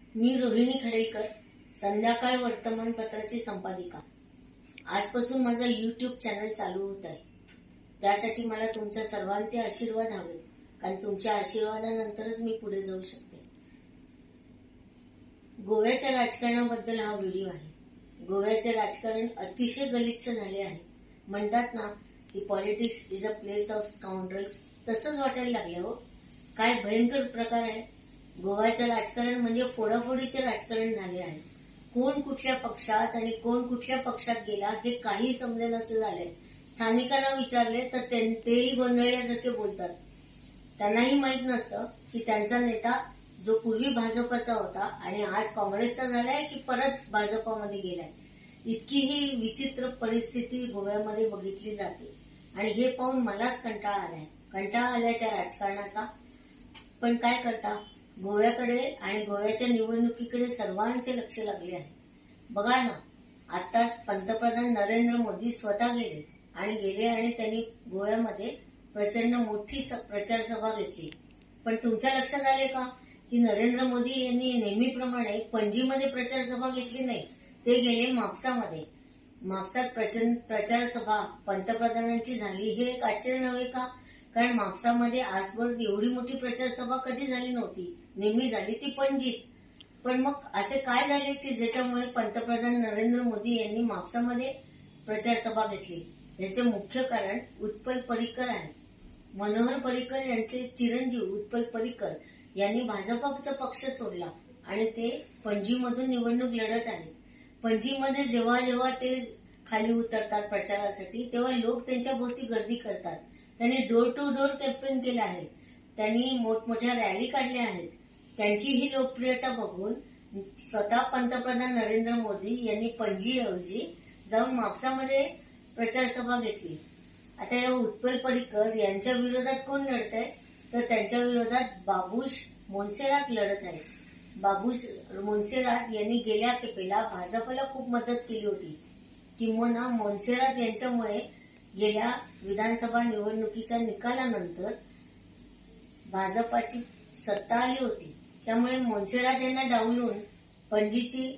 मी रोहिणी खडेकर, संध्याकाळ वर्तमानपत्राची संपादिका. आजपासून माझा YouTube चॅनल चालू होत आहे. त्यासाठी मला तुमच्या सर्वांचे आशीर्वाद हवेत, कारण तुमच्या आशीर्वादानंतरच मी पुढे जाऊ शकते. गोव्याच्या राजकारणाबद्दल हा व्हिडिओ आहे. गोव्याचे राजकारण अतिशय गलिच्छ झाले आहे. म्हणतात ना की politics is a place of scoundrels, तसंच वाटायला लागलं हो. काय भयंकर प्रकार आहे. गोव्याचं राजकारण म्हणजे फोडाफोडीचे राजकारण झाले आहे. कोण कुठल्या पक्षात आणि कोण कुठल्या पक्षात गेला हे काही समजेनासे झाले. स्थानिकांना विचारले तर तेही गोंधळल्यासारखे बोलतात. त्यांनाही माहीत नसतं की त्यांचा नेता जो पूर्वी भाजपचा होता आणि आज काँग्रेसचा झालाय की परत भाजपामध्ये गेलाय. इतकी ही विचित्र परिस्थिती गोव्यामध्ये बघितली जाते आणि हे पाहून मलाच कंटाळा आलाय त्या राजकारणाचा. पण काय करता, गोव्याकडे आणि गोव्याच्या निवडणुकीकडे सर्वांचे लक्ष लागले आहे. बघा ना, आताच पंतप्रधान नरेंद्र मोदी स्वतः गेले आणि त्यांनी गोव्यामध्ये प्रचंड मोठी प्रचार सभा घेतली. पण तुमच्या लक्षात आले का की नरेंद्र मोदी यांनी नेहमीप्रमाणे पणजीमध्ये प्रचार सभा घेतली नाही, ते गेले म्हापसामध्ये. म्हापसात प्रचार सभा पंतप्रधानांची झाली हे एक आश्चर्य नव्हे का? कारण म्हापसामध्ये आजवर एवढी मोठी प्रचार सभा कधी झाली नव्हती. नेहमी झाली ती पणजीत. पण मग असे काय झाले की ज्याच्यामुळे पंतप्रधान नरेंद्र मोदी यांनी म्हापसामध्ये प्रचार सभा घेतली? याचे मुख्य कारण उत्पल पर्रिकर आहे. मनोहर पर्रिकर यांचे चिरंजीव उत्पल पर्रिकर यांनी भाजपचा पक्ष सोडला आणि ते पणजीमधून निवडणूक लढत आहेत. पणजीमध्ये जेव्हा ते खाली उतरतात प्रचारासाठी, तेव्हा लोक त्यांच्या भोवती गर्दी करतात. त्यांनी डोर टू डोर कॅम्पेन केलं आहे. त्यांनी मोठमोठ्या रॅली काढल्या आहेत. त्यांची ही लोकप्रियता बघून स्वतः पंतप्रधान नरेंद्र मोदी यांनी पणजीऐवजी जाऊन म्हापसामध्ये प्रचार सभा घेतली. आता या उत्पल पर्रिकर यांच्या विरोधात कोण लढत आहे? तर त्यांच्या विरोधात बाबूश मोन्सेरात लढत आहे. बाबूश मोन्सेरात यांनी गेल्या खेपेला भाजपला खूप मदत केली होती. किंबहुना मोन्सेरात यांच्यामुळे गेल्या विधानसभा निवडणुकीच्या निकालानंतर भाजपाची सत्ता आली होती. त्यामुळे मोन्सेरात यांना डावलून पणजी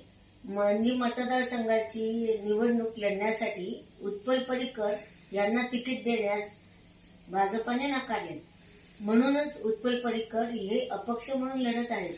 मतदारसंघाची निवडणूक लढण्यासाठी उत्पल पर्रिकर यांना तिकीट देण्यास भाजपाने नाकारले. म्हणूनच उत्पल पर्रिकर हे अपक्ष म्हणून लढत आहेत.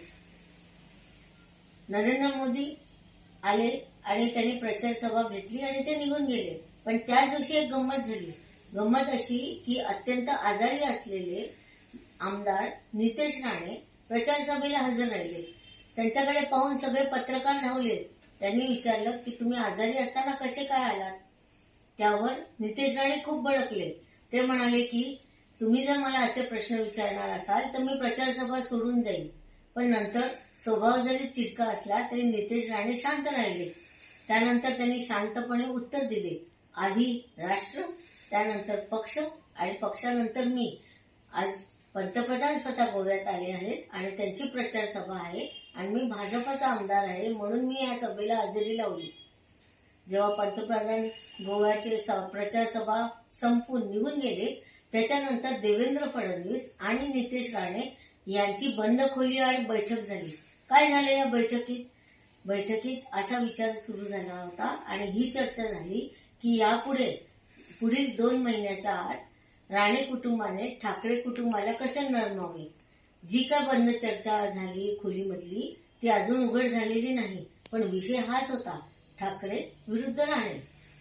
नरेंद्र मोदी आले आणि त्यांनी प्रचार सभा घेतली आणि ते निघून गेले. पण त्याच दिवशी एक गंमत झाली. गंमत अशी की अत्यंत आजारी असलेले आमदार नितेश राणे प्रचार सभेला हजर राहिले. त्यांच्याकडे पाहून सगळे पत्रकार धावले. त्यांनी विचारलं की तुम्ही आजारी असताना कसे काय आलात? त्यावर नितेश राणे खूप भडकले. ते म्हणाले की तुम्ही जर मला असे प्रश्न विचारणार असाल तर मी प्रचार सभा सोडून जाईल. पण नंतर स्वभाव जरी चिडका असला तरी नितेश राणे शांत राहिले. त्यानंतर त्यांनी शांतपणे उत्तर दिले, आधी राष्ट्र, त्यानंतर पक्ष आणि पक्षानंतर मी. आज पंतप्रधान स्वतः गोव्यात आले आहेत आणि त्यांची प्रचार सभा आहे आणि मी भाजपचा आमदार आहे म्हणून मी या सभेला हजेरी लावली. जेव्हा पंतप्रधान गोव्याचे प्रचार सभा संपून निघून गेले, त्याच्यानंतर देवेंद्र फडणवीस आणि नितेश राणे यांची बंद खोलीआड बैठक झाली. काय झालं या बैठकीत असा विचार सुरू झाला होता आणि ही चर्चा झाली की पुढील 2 महिन्याच्या आत राणे कुटुंबाने ठाकरे कुटुंबाला कसे नरमावे. जी काय बंद चर्चा झाली खोलीमधली ती अजून उघड झालेली नाही. पण विषय हाच होता, ठाकरे विरुद्ध राणे.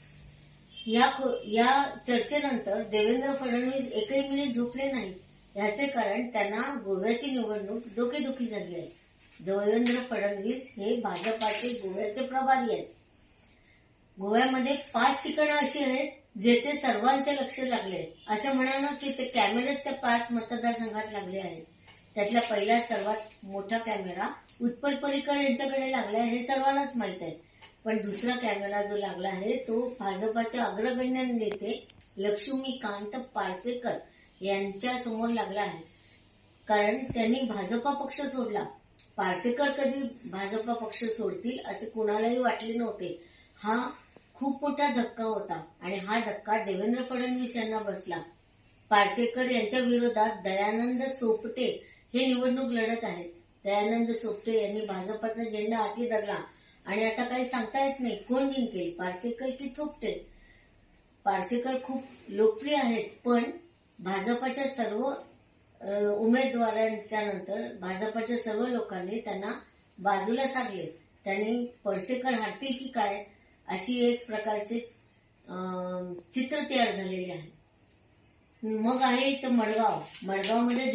या चर्चेनंतर देवेंद्र फडणवीस एकही मिनिट झोपले नाही. याचे कारण त्यांना गोव्याची निवडणूक डोकेदुखी झाली आहे. देवेंद्र फडणवीस हे भाजपाचे गोव्याचे प्रभारी आहेत. गोव्यामध्ये 5 ठिकाणं अशी आहेत जेथे सर्वांचे लक्ष लागले. असं म्हणा ना की ते कॅमेरेच त्या 5 मतदारसंघात लागले आहेत. त्यातला पहिला सर्वात मोठा कॅमेरा उत्पल पर्रिकर यांच्याकडे लागला हे सर्वांनाच माहित आहे. पण दुसरा कॅमेरा जो लागला आहे तो भाजपाचे अग्रगण्य नेते लक्ष्मीकांत पार्सेकर यांच्या समोर लागला आहे. कारण त्यांनी भाजपा पक्ष सोडला. पार्सेकर कधी भाजपा पक्ष सोडतील असे कुणालाही वाटले नव्हते. हा खूप मोठा धक्का होता आणि हा धक्का देवेंद्र फडणवीस यांना बसला. पार्सेकर यांच्या विरोधात दयानंद सोपटे हे निवडणूक लढत आहेत. दयानंद सोपटे यांनी भाजपाचा झेंडा हाती धरला आणि आता काही सांगता येत नाही कोण जिंकेल, पार्सेकर की थोपटे. पार्सेकर खूप लोकप्रिय आहेत, पण भाजपाच्या सर्व उमेदवारांच्या नंतर भाजपाच्या सर्व लोकांनी त्यांना बाजूला सारले. त्यांनी पार्सेकर हारतील की काय अशी एक प्रकारचे चित्र तयार झालेले आहे. मग आहे इथं मडगावमध्ये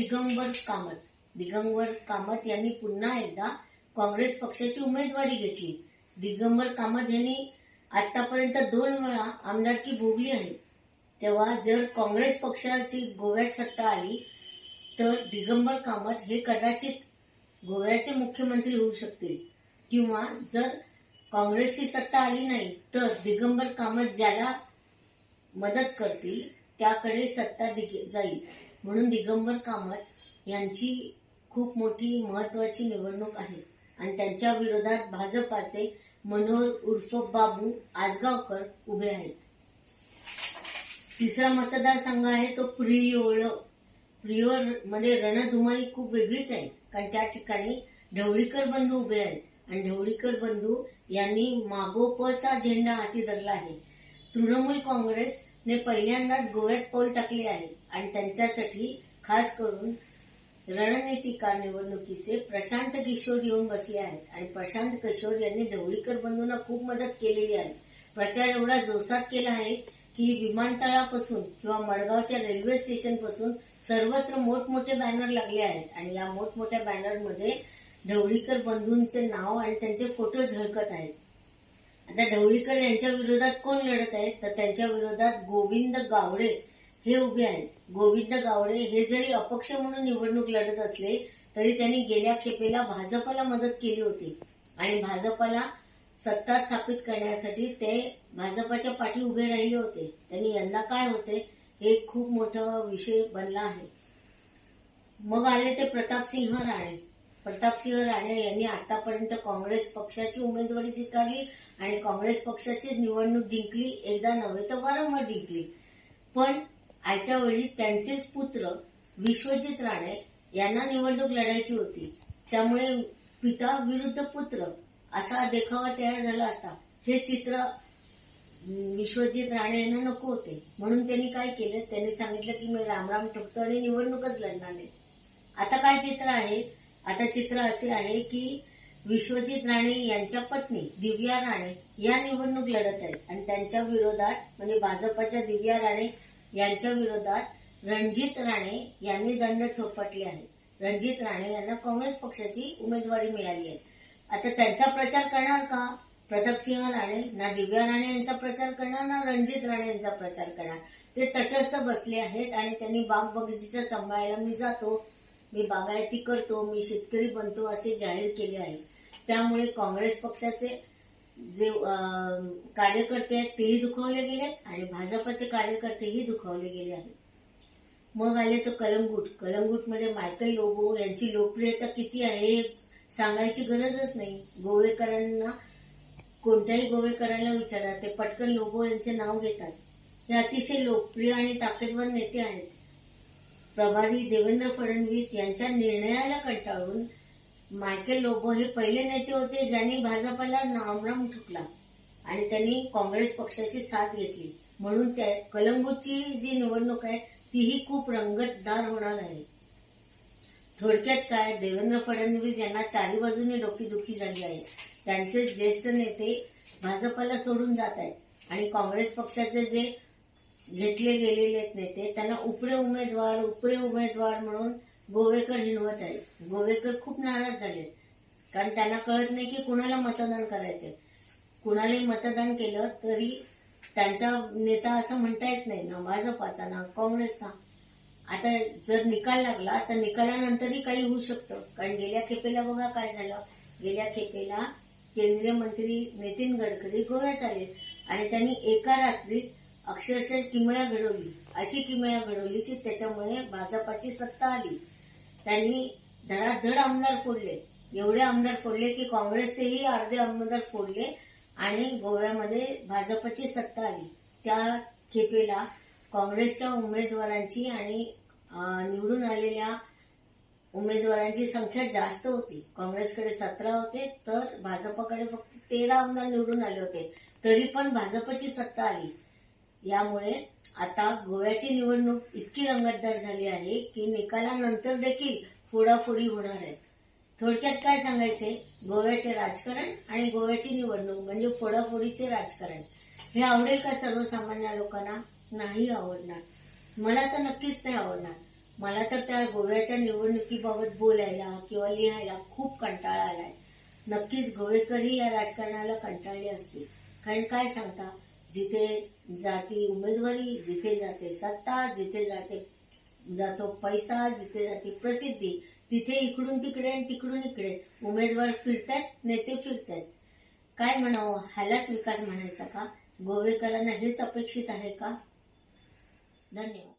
दिगंबर कामत यांनी पुन्हा एकदा काँग्रेस पक्षाची उमेदवारी घेतली. दिगंबर कामत यांनी आतापर्यंत 2 वेळा आमदारकी भोगली आहे. तेव्हा जर काँग्रेस पक्षाची गोव्यात सत्ता आली तर दिगंबर कामत हे कदाचित गोव्याचे मुख्यमंत्री होऊ शकतील, किंवा जर काँग्रेसची सत्ता आली नाही तर दिगंबर कामत ज्याला मदत करतील त्याकडे सत्ता जाईल. म्हणून दिगंबर कामत यांची खूप मोठी महत्वाची निवडणूक आहे आणि त्यांच्या विरोधात भाजपाचे मनोहर उर्फ बाबू आजगावकर उभे आहेत. तिसरा मतदारसंघ आहे तो प्रियोळ मध्ये रणधुमाळी खूप वेगळीच आहे, कारण त्या ठिकाणी ढवळीकर बंधू उभे आहेत आणि ढवळीकर बंधू यांनी मागोपचा झेंडा हाती धरला आहे. तृणमूल काँग्रेसने पहिल्यांदाच गोव्यात पाऊल टाकले आहे आणि त्यांच्यासाठी खास करून रणनीतिकार निवडणुकीचे प्रशांत किशोर येऊन बसले आहेत आणि प्रशांत किशोर यांनी ढवळीकर बंधूंना खूप मदत केलेली आहे. प्रचार एवढा जोशात केला आहे की विमानतळापासून किंवा मडगावच्या रेल्वे स्टेशनपासून सर्वत्र मोठमोठे बॅनर लागले आहेत आणि या मोठमोठ्या बॅनरमध्ये ढवळीकर बंधूंचे नाव आणि त्यांचे फोटो झळकत आहेत. आता ढवळीकर यांच्या विरोधात कोण लढत आहेत तर त्यांच्या विरोधात गोविंद गावडे हे उभे आहेत. गोविंद गावडे हे जरी अपक्ष म्हणून निवडणूक लढत असले तरी त्यांनी गेल्या खेपेला भाजपला मदत केली होती आणि भाजपला सत्ता स्थापित करण्यासाठी ते भाजपाच्या पाठी उभे राहिले होते. त्यांनी यंदा काय होते हे खूप मोठा विषय बनला आहे. मग आले ते प्रतापसिंह राणे यांनी आतापर्यंत काँग्रेस पक्षाची उमेदवारी स्वीकारली आणि काँग्रेस पक्षाची निवडणूक जिंकली, एकदा नव्हे तर वारंवार जिंकली. पण आयत्या वेळी त्यांचेच पुत्र विश्वजित राणे यांना निवडणूक लढायची होती. त्यामुळे पिता विरुद्ध पुत्र असा देखावा तयार झाला असता. हे चित्र विश्वजित राणे यांना नको होते, म्हणून त्यांनी काय केलं, त्यांनी सांगितलं की मी रामराम ठोकतो आणि निवडणूकच लढणार नाही. आता काय चित्र आहे, आता चित्र असे आहे की विश्वजित राणे यांच्या पत्नी दिव्या राणे या निवडणूक लढत आहेत आणि त्यांच्या विरोधात म्हणजे भाजपाच्या दिव्या राणे यांच्या विरोधात रणजित राणे यांनी दंड थोपटले आहे. रणजित राणे यांना काँग्रेस पक्षाची उमेदवारी मिळाली आहे. आता त्यांचा प्रचार करणार का प्रतापसिंह राणे, ना दिव्या राणे यांचा प्रचार करणार ना रणजित राणे यांचा प्रचार करणार. ते तटस्थ बसले आहेत आणि त्यांनी बाग बगीचा सांभाळायला मी जातो, मी बागायती करतो, मी शेतकरी बनतो असे जाहीर केले आहे. त्यामुळे काँग्रेस पक्षाचे जे कार्यकर्ते आहेत तेही दुखावले गेले आणि भाजपाचे कार्यकर्तेही दुखावले गेले आहेत. मग आले तो कलंगूटमध्ये मायकल लोबो यांची लोकप्रियता किती आहे हे सांगायची गरजच नाही. गोवेकरांना कोणत्याही गोवेकरांना विचारा, ते पटकन लोबो यांचे नाव घेतात. हे अतिशय लोकप्रिय आणि ताकदवर नेते आहेत. प्रभारी देवेंद्र फडणवीस यांच्या निर्णयाला कंटाळून मायकेल लोबो हे पहिले नेते होते ज्यांनी भाजपला नामराम ठोकला आणि त्यांनी काँग्रेस पक्षाची साथ घेतली. म्हणून त्या कलंगूटची जी निवडणूक आहे तीही खूप रंगतदार होणार आहे. थोडक्यात काय, देवेंद्र फडणवीस यांना चारी बाजूने डोकेदुखी झाली आहे. त्यांचे ज्येष्ठ नेते भाजपला सोडून जात आहेत आणि काँग्रेस पक्षाचे जे घेतले गेलेले नेते त्यांना उपडे उमेदवार म्हणून गोवेकर हिणवत आहेत. गोवेकर खूप नाराज झाले कारण त्यांना कळत नाही की कुणाला मतदान करायचंय. कुणालाही मतदान केलं तरी त्यांचा नेता असं म्हणता येत नाही, ना भाजपाचा ना काँग्रेसचा. आता जर निकाल लागला तर निकालानंतरही काही होऊ शकतं, कारण गेल्या खेपेला बघा काय झालं. गेल्या खेपेला केंद्रीय मंत्री नितीन गडकरी गोव्यात आले आणि त्यांनी एका रात्रीत अक्षरशः किमया घडवली, अशी किमया घडवली की त्याच्यामुळे भाजपाची सत्ता आली. त्यांनी धडाधड आमदार फोडले, एवढे आमदार फोडले की काँग्रेसचेही अर्धे आमदार फोडले आणि गोव्यामध्ये भाजपची सत्ता आली. त्या खेपेला काँग्रेसच्या उमेदवारांची आणि निवडून आलेल्या उमेदवारांची संख्या जास्त होती. काँग्रेसकडे 17 होते तर भाजपकडे फक्त 13 आमदार निवडून आले होते. तरी पण भाजपची सत्ता आली. यामुळे आता गोव्याची निवडणूक इतकी रंगतदार झाली आहे की निकालानंतर देखील फोडाफोडी होणार आहेत. थोडक्यात काय सांगायचे, गोव्याचे राजकारण आणि गोव्याची निवडणूक म्हणजे फोडाफोडीचे राजकारण. हे आवडेल का सर्वसामान्य लोकांना? नाही आवडणार. मला तर नक्कीच नाही आवडणार. मला तर त्या गोव्याच्या निवडणुकीबाबत बोलायला किंवा लिहायला खूप कंटाळा आलाय. नक्कीच गोवेकरही या राजकारणाला कंटाळले असतील. कारण काय सांगता, जिथे जाती उमेदवारी, जिथे जाते सत्ता, जिथे जातो पैसा, जिथे जाते प्रसिद्धी, तिथे इकडून तिकडे आणि तिकडून इकडे उमेदवार फिरतायत, नेते फिरतायत. काय म्हणावं, ह्यालाच विकास म्हणायचा का? गोवेकरांना हेच अपेक्षित आहे का? धन्यवाद.